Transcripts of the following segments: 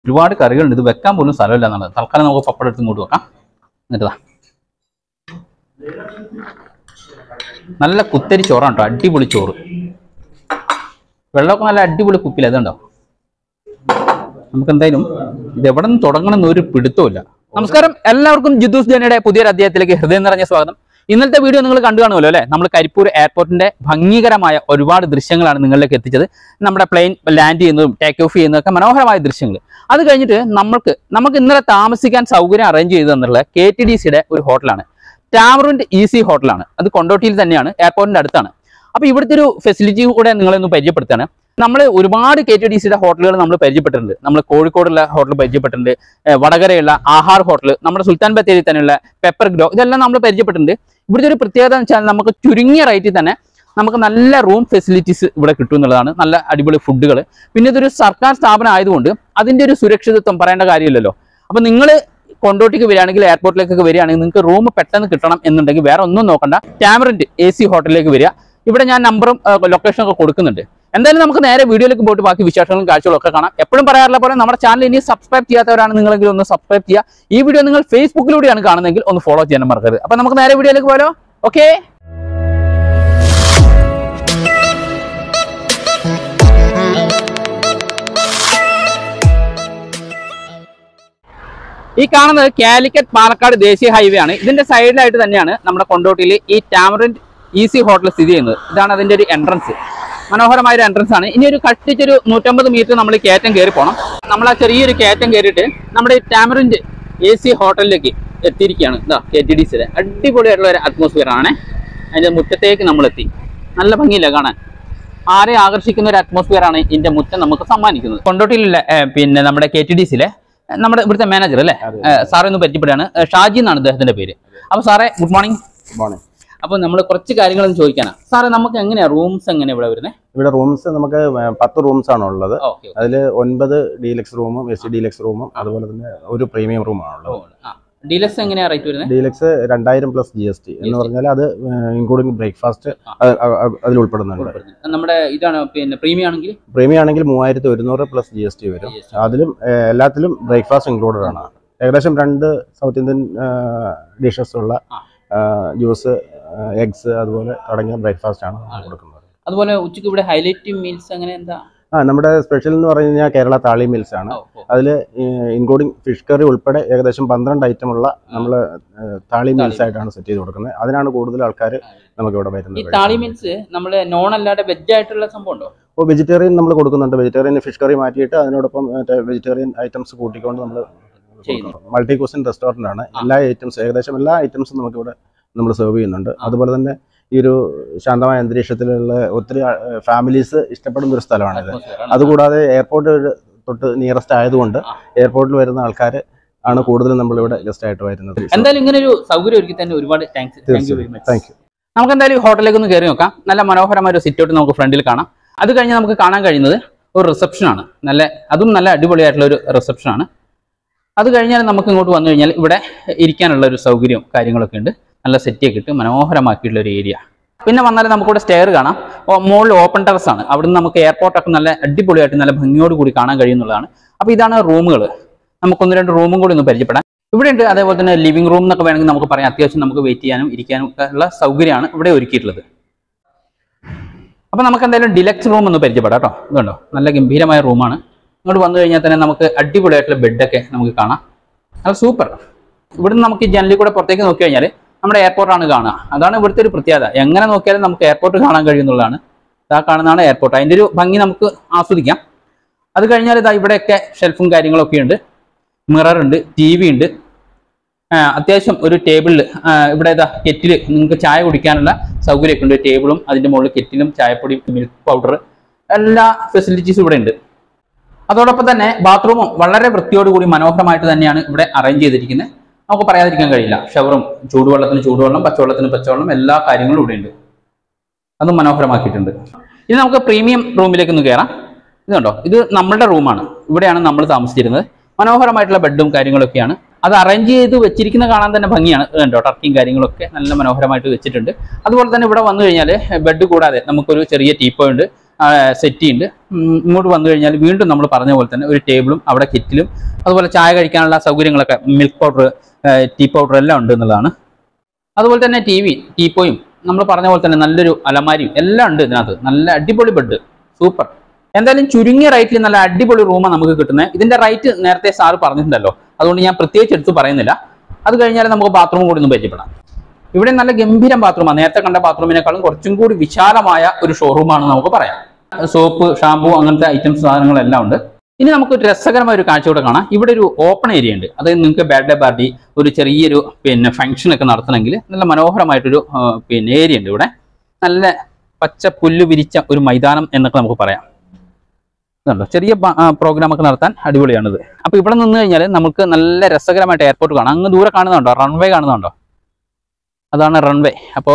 ഒരുപാട് കറികളുണ്ട്. ഇത് വെക്കാൻ പോലും സ്ഥലമില്ല എന്നുള്ളത്. തൽക്കാലം നമുക്ക് പപ്പടം എടുത്ത് ഇങ്ങോട്ട് വെക്കാം. എന്നിട്ടാ നല്ല കുത്തരി ചോറാണ് കേട്ടോ, അടിപൊളി ചോറ്. വെള്ളമൊക്കെ നല്ല അടിപൊളി കുപ്പിൽ. അതുണ്ടോ, നമുക്ക് എന്തായാലും ഇത് എവിടെ നിന്ന് തുടങ്ങണമെന്ന് ഒരു പിടുത്തമില്ല. നമസ്കാരം, എല്ലാവർക്കും ജിദ്ദൂസ് ജേണിയുടെ പുതിയൊരു അധ്യായത്തിലേക്ക് ഹൃദയം നിറഞ്ഞ സ്വാഗതം. ഇന്നത്തെ വീഡിയോ നിങ്ങൾ കണ്ടു കാണുമല്ലോ അല്ലേ? നമ്മൾ കരിപ്പൂർ എയർപോർട്ടിന്റെ ഭംഗികരമായ ഒരുപാട് ദൃശ്യങ്ങളാണ് നിങ്ങളിലേക്ക് എത്തിച്ചത്. നമ്മുടെ പ്ലെയിൻ ലാൻഡ് ചെയ്യുന്നതും ടേക്ക് ഓഫ് ചെയ്യുന്നതൊക്കെ മനോഹരമായ ദൃശ്യങ്ങൾ. അത് കഴിഞ്ഞിട്ട് നമുക്ക് ഇന്നലെ താമസിക്കാൻ സൗകര്യം അറേഞ്ച് ചെയ്തു തന്നുള്ള KTDCയുടെ ഒരു ഹോട്ടലാണ്, ടാമറിൻഡ് ഈസി ഹോട്ടലാണ്. അത് കൊണ്ടോട്ടിയിൽ തന്നെയാണ്, എയർപോർട്ടിന്റെ അടുത്താണ്. അപ്പോൾ ഇവിടുത്തെ ഒരു ഫെസിലിറ്റി കൂടെ നിങ്ങളൊന്ന് പരിചയപ്പെടുത്താണ്. നമ്മൾ ഒരുപാട് KTDCയുടെ ഹോട്ടലുകൾ നമ്മൾ പരിചയപ്പെട്ടിട്ടുണ്ട്. നമ്മൾ കോഴിക്കോടുള്ള ഹോട്ടൽ പരിചയപ്പെട്ടിട്ടുണ്ട്, വടകരയുള്ള ആഹാർ ഹോട്ടൽ, നമ്മുടെ സുൽത്താൻ ബത്തേരി തന്നെയുള്ള പെപ്പർ ഗ്രോ, ഇതെല്ലാം നമ്മൾ പരിചയപ്പെട്ടിട്ടുണ്ട്. ഇവിടുത്തെ ഒരു പ്രത്യേകത എന്ന് വെച്ചാൽ നമുക്ക് ചുരുങ്ങിയ റേറ്റിൽ തന്നെ നമുക്ക് നല്ല റൂം ഫെസിലിറ്റീസ് ഇവിടെ കിട്ടും എന്നുള്ളതാണ്. നല്ല അടിപൊളി ഫുഡുകൾ. പിന്നെ ഇതൊരു സർക്കാർ സ്ഥാപനം ആയതുകൊണ്ട് അതിൻ്റെ ഒരു സുരക്ഷിതത്വം പറയേണ്ട കാര്യമില്ലല്ലോ. അപ്പം നിങ്ങൾ കൊണ്ടോട്ടിക്ക് വരികയാണെങ്കിൽ, എയർപോർട്ടിലേക്കൊക്കെ വരികയാണെങ്കിൽ നിങ്ങൾക്ക് റൂം പെട്ടെന്ന് കിട്ടണം എന്നുണ്ടെങ്കിൽ വേറെ ഒന്നും നോക്കണ്ട, ടാമറിൻഡ് AC ഹോട്ടലിലേക്ക് വരിക. ഇവിടെ ഞാൻ നമ്പറും ലൊക്കേഷനും ഒക്കെ കൊടുക്കുന്നുണ്ട്. എന്തായാലും നമുക്ക് നേരെ വീഡിയോയിലേക്ക് പോയിട്ട് ബാക്കി വിശേഷങ്ങളും കാഴ്ചകളും ഒക്കെ കാണാം. എപ്പോഴും പറയാറുള്ള പോലെ നമ്മുടെ ചാനൽ ഇനി സബ്സ്ക്രൈബ് ചെയ്യാത്തവരാണ് നിങ്ങളെങ്കിൽ ഒന്ന് സബ്സ്ക്രൈബ് ചെയ്യുക. ഈ വീഡിയോ നിങ്ങൾ ഫേസ്ബുക്കിലൂടെയാണ് കാണുന്നതെങ്കിൽ ഒന്ന് ഫോളോ ചെയ്യാൻ മറക്കരുത്. അപ്പൊ നമുക്ക് നേരെ വീഡിയോയിലേക്ക് പോയാലോ? ഓക്കെ. ഈ കാണുന്നത് കാലിക്കറ്റ് പാലക്കാട് ദേശീയ ഹൈവേ ആണ്. ഇതിന്റെ സൈഡിലായിട്ട് തന്നെയാണ് നമ്മുടെ കൊണ്ടോട്ടിയിൽ ഈ ടാമറിൻഡ് EC ഹോട്ടൽ സ്ഥിതി ചെയ്യുന്നത്. ഇതാണ് അതിന്റെ ഒരു എൻട്രൻസ്. മനോഹരമായ ഒരു എൻട്രൻസ് ആണ്. ഇനി ഒരു കഷ്ടിച്ചൊരു 150 മീറ്റർ നമ്മൾ കയറ്റം കയറി പോകണം. നമ്മൾ ആ ചെറിയൊരു കയറ്റം കയറിയിട്ട് നമ്മുടെ ഈ ടാമറിൻഡ് AC ഹോട്ടലിലേക്ക് എത്തിയിരിക്കുകയാണ്. ഇതാ KTDCയുടെ അടിപൊളിയായിട്ടുള്ള ഒരു അറ്റ്മോസ്ഫിയർ ആണ്. അതിന്റെ മുറ്റത്തേക്ക് നമ്മൾ എത്തി. നല്ല ഭംഗിയില്ല കാണാൻ, ആരെ ആകർഷിക്കുന്ന ഒരു അറ്റ്മോസ്ഫിയർ ആണ് ഇതിന്റെ മുറ്റം നമുക്ക് സമ്മാനിക്കുന്നത്. കൊണ്ടോട്ടിയിലുള്ള പിന്നെ നമ്മുടെ KTDCയിലെ നമ്മുടെ ഇവിടുത്തെ മാനേജർ അല്ലേ, സാറെ ഒന്ന് പരിചയപ്പെടുകയാണ്. ഷാജി എന്നാണ് അദ്ദേഹത്തിന്റെ പേര്. അപ്പൊ സാറേ, ഗുഡ് മോർണിംഗ്. Good morning. അപ്പൊ നമ്മൾ കുറച്ച് കാര്യങ്ങളൊന്നും ചോദിക്കാനാണ് സാറേ. നമുക്ക് എങ്ങനെയാ റൂംസ് എങ്ങനെയാ ഇവിടെ വരുന്നത്? ഇവിടെ റൂംസ് നമുക്ക് 10 റൂംസ് ആണ് ഉള്ളത്. അതിൽ 9 ഡീലക്സ് റൂമും SC ഡീലക്സ് റൂമും അതുപോലെ തന്നെ ഒരു പ്രീമിയം റൂമാണ് ഉള്ളത്. ഡീലക്സ് എങ്ങനെയാ റേറ്റ് വരുന്നത്? ഡീലക്സ് 2000 പ്ലസ് GST എന്ന് പറഞ്ഞാൽ അത് ഇൻക്ലൂഡിംഗ് ബ്രേക്ക്ഫാസ്റ്റ് അതിൽ ഉൾപ്പെടുന്നുണ്ട്. നമ്മുടെ ഇതാണ് പിന്നെ പ്രീമിയം ആണെങ്കിൽ 3100 പ്ലസ് GST വരും. അതിലും എല്ലാത്തിലും ബ്രേക്ക്ഫാസ്റ്റ് ഇൻക്ലൂഡഡ് ആണ്. ഏകദേശം 2 സൗത്ത് ഇന്ത്യൻ ഡിഷസ് ഉള്ള ജ്യൂസ്, എഗ്സ് അതുപോലെ തുടങ്ങിയ ബ്രേക്ക്ഫാസ്റ്റ് ആണ് കൊടുക്കുന്നത്. അതുപോലെ ഉച്ചയ്ക്ക് ഇവിടെ ഹൈലൈറ്റ് മീൽസ് അങ്ങനെ എന്താ? നമ്മുടെ സ്പെഷ്യൽ എന്ന് പറഞ്ഞു കഴിഞ്ഞാൽ കേരള താളി മീൽസ് ആണ്. അതിൽ ഇൻക്ലൂഡിംഗ് ഫിഷ് കറി ഉൾപ്പെടെ ഏകദേശം 12 ഐറ്റമുള്ള നമ്മൾ താളി മീൽസ് ആയിട്ടാണ് സെറ്റ് ചെയ്ത് കൊടുക്കുന്നത്. അതിനാണ് കൂടുതൽ ആൾക്കാർ നമുക്ക് ഇവിടെ വരുന്നത്. താളി മീൽസ് നമ്മൾ നോൺ അല്ലാതെ വെജ് ആയിട്ടുള്ള സംഭവം ഉണ്ടോ? വെജിറ്റേറിയൻ നമ്മൾ കൊടുക്കുന്നുണ്ട്. വെജിറ്റേറിയൻ ഫിഷ് കറി മാറ്റിയിട്ട് അതിനോടൊപ്പം വെജിറ്റേറിയൻ ഐറ്റംസ് കൂട്ടിക്കൊണ്ട് നമ്മൾ മൾട്ടി ക്യൂസിൻ റെസ്റ്റോറൻ്റ് ആണ്. ഏകദേശം എല്ലാ ഐറ്റംസും നമുക്കിവിടെ നമ്മൾ സെർവ് ചെയ്യുന്നുണ്ട്. അതുപോലെ തന്നെ ഈ ഒരു ശാന്തമായ അന്തരീക്ഷത്തിലുള്ള ഒത്തിരി ഫാമിലീസ് ഇഷ്ടപ്പെടുന്ന ഒരു സ്ഥലമാണിത്. അതുകൂടാതെ എയർപോർട്ട് തൊട്ട് നിയറസ്റ്റ് ആയതുകൊണ്ട് എയർപോർട്ടിൽ വരുന്ന ആൾക്കാർ ആണ് കൂടുതലും നമ്മളിവിടെ ഗസ്റ്റ് ആയിട്ട് വരുന്നത്. എന്തായാലും ഇങ്ങനെ ഒരു സൗകര്യം ഒരുക്കി തന്നെ ഒരുപാട് താങ്ക്സ്. Thank you. നമുക്ക് എന്തായാലും ഹോട്ടലിലേക്ക് ഒന്ന് കയറി നോക്കാം. നല്ല മനോഹരമായ ഒരു സിറ്റ് ഔട്ട് നമുക്ക് ഫ്രണ്ടിൽ കാണാം. അത് കഴിഞ്ഞ് നമുക്ക് കാണാൻ കഴിയുന്നത് ഒരു റിസപ്ഷനാണ്. അതും നല്ല അടിപൊളിയായിട്ടുള്ള ഒരു റിസപ്ഷനാണ്. അത് കഴിഞ്ഞാൽ നമുക്ക് ഇങ്ങോട്ട് വന്നു കഴിഞ്ഞാൽ ഇവിടെ ഇരിക്കാനുള്ള ഒരു സൗകര്യവും കാര്യങ്ങളൊക്കെ ഉണ്ട്. നല്ല സെറ്റിയൊക്കെ ഇട്ട് മനോഹരമാക്കിയിട്ടുള്ള ഒരു ഏരിയ. പിന്നെ വന്നാൽ നമുക്കിവിടെ സ്റ്റെയർ കാണാം. മുകളിൽ ഓപ്പൺ ടെറസ് ആണ്. അവിടുന്ന് നമുക്ക് എയർപോർട്ടൊക്കെ നല്ല അടിപൊളിയായിട്ട് നല്ല ഭംഗിയോട് കൂടി കാണാൻ കഴിയുന്നതാണ്. അപ്പോൾ ഇതാണ് റൂമുകൾ. നമുക്ക് 1-2 റൂമും കൂടി ഒന്ന് പരിചയപ്പെടാം. ഇവിടെ ഉണ്ട്. അതേപോലെ തന്നെ ലിവിംഗ് റൂം എന്നൊക്കെ വേണമെങ്കിൽ നമുക്ക് പറയാം. അത്യാവശ്യം നമുക്ക് വെയിറ്റ് ചെയ്യാനും ഇരിക്കാനും ഒക്കെ ഉള്ള സൗകര്യമാണ് ഇവിടെ ഒരുക്കിയിട്ടുള്ളത്. അപ്പോൾ നമുക്ക് എന്തായാലും ഡിലക്സ് റൂം ഒന്ന് പരിചയപ്പെടാം കേട്ടോ. ഇതുണ്ടോ, നല്ല ഗംഭീരമായ റൂമാണ്. ഇങ്ങോട്ട് വന്നു കഴിഞ്ഞാൽ തന്നെ നമുക്ക് അടിപൊളിയായിട്ടുള്ള ബെഡൊക്കെ നമുക്ക് കാണാം. അത് സൂപ്പർ. ഇവിടുന്ന് നമുക്ക് ഈ ജനലിൽ കൂടെ പുറത്തേക്ക് നോക്കി കഴിഞ്ഞാൽ നമ്മുടെ എയർപോർട്ടാണ് കാണുക. അതാണ് ഇവിടുത്തെ ഒരു പ്രത്യേകത. എങ്ങനെ നോക്കിയാലും നമുക്ക് എയർപോർട്ട് കാണാൻ കഴിയുന്നുള്ളതാണ്. ഇതാ കാണുന്നതാണ് എയർപോർട്ട്. അതിൻ്റെ ഒരു ഭംഗി നമുക്ക് ആസ്വദിക്കാം. അത് കഴിഞ്ഞാൽ ഇതാ ഇവിടെയൊക്കെ ഷെൽഫും കാര്യങ്ങളൊക്കെ ഉണ്ട്. മിറർ ഉണ്ട്, TV ഉണ്ട്. അത്യാവശ്യം ഒരു ടേബിളിൽ ഇവിടെ ഇതാ കെറ്റിൽ നിങ്ങൾക്ക് ചായ കുടിക്കാനുള്ള സൗകര്യമൊക്കെ ഉണ്ട്. ടേബിളും അതിൻ്റെ മുകളിൽ കെറ്റിലും ചായപ്പൊടി, മിൽക്ക് പൗഡർ, എല്ലാ ഫെസിലിറ്റീസും ഇവിടെ ഉണ്ട്. അതോടൊപ്പം തന്നെ ബാത്റൂമും വളരെ വൃത്തിയോടുകൂടി മനോഹരമായിട്ട് തന്നെയാണ് ഇവിടെ അറേഞ്ച് ചെയ്തിരിക്കുന്നത്. നമുക്ക് പറയാതിരിക്കാൻ കഴിയില്ല. ഷവറും, ചൂടുവെള്ളത്തിന് ചൂടുവെള്ളം, പച്ചവെള്ളത്തിന് പച്ചവെള്ളം, എല്ലാ കാര്യങ്ങളും ഇവിടെ ഉണ്ട്. അതും മനോഹരമാക്കിയിട്ടുണ്ട്. ഇനി നമുക്ക് പ്രീമിയം റൂമിലേക്ക് ഒന്ന് കയറാം. ഇതുണ്ടോ, ഇത് നമ്മളുടെ റൂമാണ്. ഇവിടെയാണ് നമ്മൾ താമസിച്ചിരുന്നത്. മനോഹരമായിട്ടുള്ള ബെഡും കാര്യങ്ങളൊക്കെയാണ്. അത് അറേഞ്ച് ചെയ്ത് വെച്ചിരിക്കുന്ന കാണാൻ തന്നെ ഭംഗിയാണ്. കണ്ടോ, ടർക്കിയും കാര്യങ്ങളൊക്കെ നല്ല മനോഹരമായിട്ട് വെച്ചിട്ടുണ്ട്. അതുപോലെ തന്നെ ഇവിടെ വന്നു കഴിഞ്ഞാൽ ബെഡ് കൂടാതെ നമുക്കൊരു ചെറിയ ടീപ്പോയുണ്ട്. സെറ്റ് ഉണ്ട്. ഇങ്ങോട്ട് വന്നു കഴിഞ്ഞാൽ വീണ്ടും നമ്മൾ പറഞ്ഞ പോലെ തന്നെ ഒരു ടേബിളും അവിടെ കിറ്റിലും അതുപോലെ ചായ കഴിക്കാനുള്ള സൗകര്യങ്ങളൊക്കെ മിൽക്ക് പൗഡർ, ടീ പൗഡർ എല്ലാം ഉണ്ട് എന്നുള്ളതാണ്. അതുപോലെ തന്നെ ടി വി, ടീപ്പോയും നമ്മൾ പറഞ്ഞ പോലെ തന്നെ നല്ലൊരു അലമാരിയും എല്ലാം ഉണ്ട് ഇതിനകത്ത്. നല്ല അടിപൊളി ബെഡ്, സൂപ്പർ. എന്തായാലും ചുരുങ്ങിയ റേറ്റിൽ നല്ല അടിപൊളി റൂമാണ് നമുക്ക് കിട്ടുന്നത്. ഇതിന്റെ റേറ്റ് നേരത്തെ സാറ് പറഞ്ഞിട്ടുണ്ടല്ലോ, അതുകൊണ്ട് ഞാൻ പ്രത്യേകിച്ച് എടുത്ത് പറയുന്നില്ല. അത് കഴിഞ്ഞാൽ നമുക്ക് ബാത്റൂം കൂടി ഒന്ന് പരിചയപ്പെടാം. ഇവിടെ നല്ല ഗംഭീരം ബാത്റൂമാണ്. നേരത്തെ കണ്ട ബാത്റൂമിനേക്കാളും കുറച്ചും കൂടി വിശാലമായ ഒരു ഷോറൂമാണ് നമുക്ക് പറയാം. സോപ്പ്, ഷാമ്പു അങ്ങനത്തെ ഐറ്റംസ് സാധനങ്ങളെല്ലാം ഉണ്ട്. ഇനി നമുക്ക് രസകരമായ ഒരു കാഴ്ച കൂടെ കാണാം. ഇവിടെ ഒരു ഓപ്പൺ ഏരിയ ഉണ്ട്. അതായത് നിങ്ങൾക്ക് ബർത്ത്ഡേ പാർട്ടി, ഒരു ചെറിയൊരു ഫംഗ്ഷൻ ഒക്കെ നടത്തണമെങ്കിൽ നല്ല മനോഹരമായിട്ടൊരു ഏരിയ ഉണ്ട്. ഇവിടെ നല്ല പച്ച പുല്ല് വിരിച്ച ഒരു മൈതാനം എന്നൊക്കെ നമുക്ക് പറയാം. ഇതുണ്ടോ, ചെറിയ പ്രോഗ്രാം ഒക്കെ നടത്താൻ അടിപൊളിയാണിത്. അപ്പോൾ ഇവിടെ നിന്ന് കഴിഞ്ഞാൽ നമുക്ക് നല്ല രസകരമായിട്ട് എയർപോർട്ട് കാണാം. അങ്ങ് ദൂരെ കാണുന്നുണ്ടോ, റൺവേ കാണുന്നുണ്ടോ? അതാണ് റൺവേ. അപ്പോൾ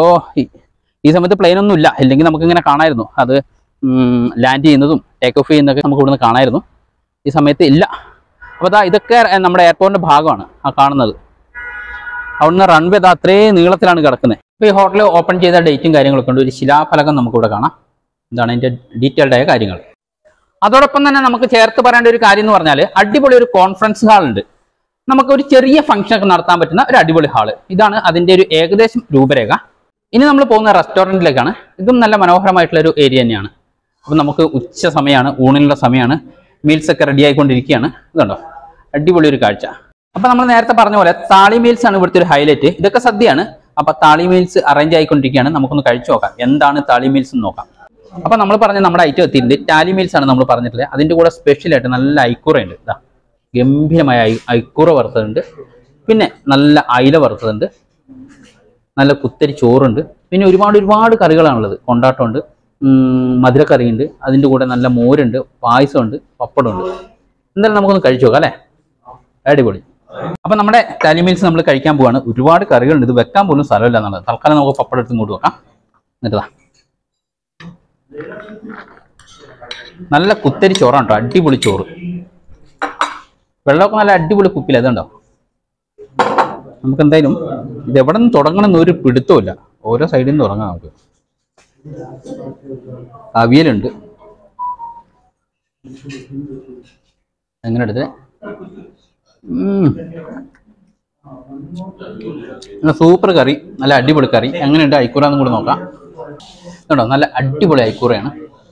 ഈ സമയത്ത് പ്ലെയിൻ ഒന്നും ഇല്ല, ഇല്ലെങ്കിൽ നമുക്ക് ഇങ്ങനെ കാണായിരുന്നു. അത് ലാൻഡ് ചെയ്യുന്നതും ടേക്ക് ഓഫ് ചെയ്യുന്നതൊക്കെ നമുക്ക് ഇവിടുന്ന് കാണായിരുന്നു. ഈ സമയത്ത് ഇല്ല. അപ്പോൾ ഇതൊക്കെ നമ്മുടെ എയർപോർട്ടിന്റെ ഭാഗമാണ് ആ കാണുന്നത്. അവിടുന്ന് റൺവേ അത്രയും നീളത്തിലാണ് കിടക്കുന്നത്. ഇപ്പോൾ ഈ ഹോട്ടൽ ഓപ്പൺ ചെയ്ത ഡേറ്റും കാര്യങ്ങളൊക്കെ ഉണ്ട്. ഒരു ശിലാഫലകം നമുക്കിവിടെ കാണാം. ഇതാണ് അതിൻ്റെ ഡീറ്റെയിൽഡ് ആയ കാര്യങ്ങൾ. അതോടൊപ്പം തന്നെ നമുക്ക് ചേർത്ത് പറയേണ്ട ഒരു കാര്യം എന്ന് പറഞ്ഞാൽ അടിപൊളി ഒരു കോൺഫറൻസ് ഹാൾ ഉണ്ട്. നമുക്ക് ഒരു ചെറിയ ഫംഗ്ഷൻ ഒക്കെ നടത്താൻ പറ്റുന്ന ഒരു അടിപൊളി ഹാള്. ഇതാണ് അതിൻ്റെ ഒരു ഏകദേശം രൂപരേഖ. ഇനി നമ്മൾ പോകുന്ന റെസ്റ്റോറൻറ്റിലേക്കാണ്. ഇതും നല്ല മനോഹരമായിട്ടുള്ള ഒരു ഏരിയ തന്നെയാണ്. അപ്പം നമുക്ക് ഉച്ച സമയമാണ്, ഊണിനുള്ള സമയമാണ്. മീൽസ് ഒക്കെ റെഡി ആയിക്കൊണ്ടിരിക്കുകയാണ്. ഇതുണ്ടോ, അടിപൊളി ഒരു കാഴ്ച. അപ്പം നമ്മൾ നേരത്തെ പറഞ്ഞ പോലെ താളി മീൽസ് ആണ് ഇവിടുത്തെ ഒരു ഹൈലൈറ്റ്. ഇതൊക്കെ സദ്യയാണ്. അപ്പം താളി മീൽസ് അറേഞ്ച് ആയിക്കൊണ്ടിരിക്കുകയാണ്. നമുക്കൊന്ന് കഴിച്ചു നോക്കാം എന്താണ് താളി മീൽസ് എന്ന് നോക്കാം. അപ്പം നമ്മൾ പറഞ്ഞ നമ്മുടെ ഐറ്റം എത്തിയിട്ടുണ്ട്. ടാലി മീൽസ് ആണ് നമ്മൾ പറഞ്ഞിട്ടുള്ളത്. അതിൻ്റെ കൂടെ സ്പെഷ്യലായിട്ട് നല്ല ഐക്കൂറയുണ്ട്. ഇതാ ഗംഭീരമായ ഐക്കൂറ വറുത്തതുണ്ട്. പിന്നെ നല്ല അയില വറുത്തതുണ്ട്. നല്ല കുത്തരി ചോറുണ്ട്. പിന്നെ ഒരുപാട് കറികളാണുള്ളത്. കൊണ്ടാട്ടമുണ്ട്, മധുരക്കറിയുണ്ട്, അതിൻ്റെ കൂടെ നല്ല മോരുണ്ട്, പായസമുണ്ട്, പപ്പടമുണ്ട്. എന്തായാലും നമുക്കൊന്ന് കഴിച്ചു നോക്കാം അല്ലേ? അടിപൊളി. അപ്പം നമ്മുടെ ടാലി മീൽസ് നമ്മൾ കഴിക്കാൻ പോവാണ്. ഒരുപാട് കറികളുണ്ട്. ഇത് വെക്കാൻ പോലും സ്ഥലമില്ല എന്നുള്ളത്. തൽക്കാലം നമുക്ക് പപ്പടം എടുത്ത് ഇങ്ങോട്ട് വെക്കാം. എന്നിട്ടാ നല്ല കുത്തരി ചോറാണ് കേട്ടോ, അടിപൊളി ചോറ്. വെള്ളമൊക്കെ നല്ല അടിപൊളി കുപ്പിൽ. അതുണ്ടോ, നമുക്ക് എന്തായാലും ഇത് എവിടെ നിന്ന് തുടങ്ങണമെന്ന് ഒരു പിടുത്തമില്ല. ഓരോ സൈഡിൽ നിന്ന് തുടങ്ങാം നമുക്ക്. അവിയലുണ്ട്. എങ്ങനെ എടുത്ത് സൂപ്പർ കറി, നല്ല അടിപൊളി കറി. എങ്ങനെയുണ്ട് ഐക്കൂറാന്നും കൂടി നോക്കാം. കേട്ടോ, നല്ല അടിപൊളി ഐക്കൂറയാണ്.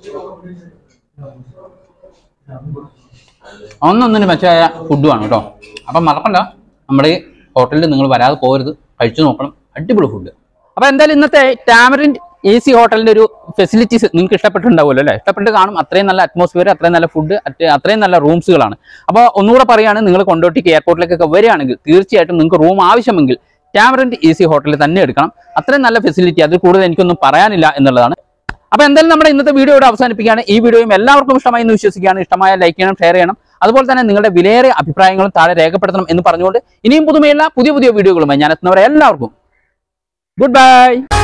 ഒന്നൊന്നിന് മെച്ചമായ ഫുഡുമാണ് കേട്ടോ. അപ്പം മറക്കണ്ട, നമ്മുടെ ഈ ഹോട്ടലിൽ നിങ്ങൾ വരാതെ പോകരുത്, കഴിച്ചു നോക്കണം. അടിപൊളി ഫുഡ്. അപ്പോൾ എന്തായാലും ഇന്നത്തെ ടാമറിൻഡ് AC ഹോട്ടലിൻ്റെ ഒരു ഫെസിലിറ്റീസ് നിങ്ങൾക്ക് ഇഷ്ടപ്പെട്ടിട്ടുണ്ടാവുമല്ലോ അല്ലേ? ഇഷ്ടപ്പെട്ട് കാണും. അത്രയും നല്ല അറ്റ്മോസ്ഫിയർ, അത്രയും നല്ല ഫുഡ്, അത്രയും നല്ല റൂംസുകളാണ്. അപ്പോൾ ഒന്നുകൂടെ പറയുകയാണ്, നിങ്ങൾ കൊണ്ടോട്ടിക്ക് എയർപോർട്ടിലേക്കൊക്കെ വരികയാണെങ്കിൽ തീർച്ചയായിട്ടും നിങ്ങൾക്ക് റൂം ആവശ്യമെങ്കിൽ ടാമറിൻഡ് AC ഹോട്ടലിൽ തന്നെ എടുക്കണം. അത്രയും നല്ല ഫെസിലിറ്റി, അതിൽ കൂടുതൽ എനിക്കൊന്നും പറയാനില്ല എന്നുള്ളതാണ്. അപ്പോൾ എന്തായാലും നമ്മുടെ ഇന്നത്തെ വീഡിയോ ഇവിടെ അവസാനിപ്പിക്കുകയാണ്. ഈ വീഡിയോയും എല്ലാവർക്കും ഇഷ്ടമായി എന്ന് വിശ്വസിക്കുകയാണ്. ഇഷ്ടമായ ലൈക്ക് ചെയ്യണം, ഷെയർ ചെയ്യണം. അതുപോലെ തന്നെ നിങ്ങളുടെ വിലയേറിയ അഭിപ്രായങ്ങളും താഴെ രേഖപ്പെടുത്തണം എന്ന് പറഞ്ഞുകൊണ്ട് ഇനിയും പുതുമയുള്ള പുതിയ വീഡിയോകളുമായി ഞാൻ എത്തുന്നവരെ എല്ലാവർക്കും ഗുഡ് ബൈ.